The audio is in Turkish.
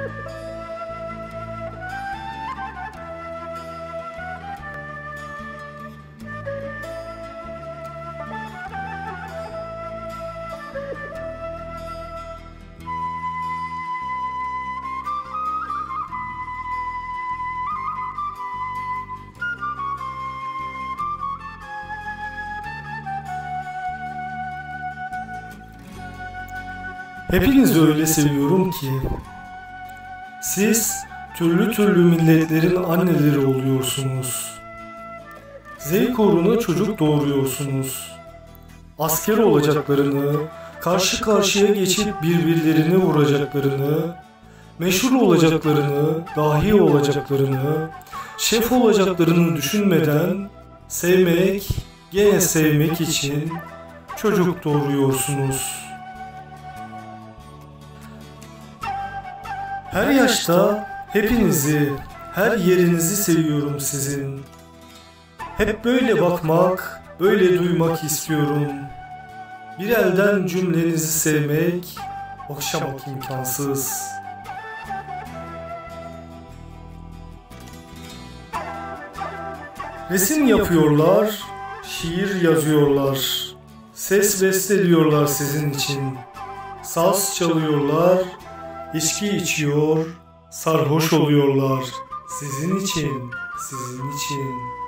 Hepinizi öyle seviyorum ki, siz türlü türlü milletlerin anneleri oluyorsunuz. Zevk uğruna çocuk doğuruyorsunuz. Asker olacaklarını, karşı karşıya geçip birbirlerini vuracaklarını, meşhur olacaklarını, dahi olacaklarını, şef olacaklarını düşünmeden sevmek, gene sevmek için çocuk doğuruyorsunuz. Her yaşta hepinizi, her yerinizi seviyorum sizin. Hep böyle bakmak, böyle duymak istiyorum. Bir elden cümlenizi sevmek, okşamak imkansız. Resim yapıyorlar, şiir yazıyorlar. Ses besteliyorlar sizin için. Saz çalıyorlar. İçki içiyor, sarhoş oluyorlar. Sizin için, sizin için.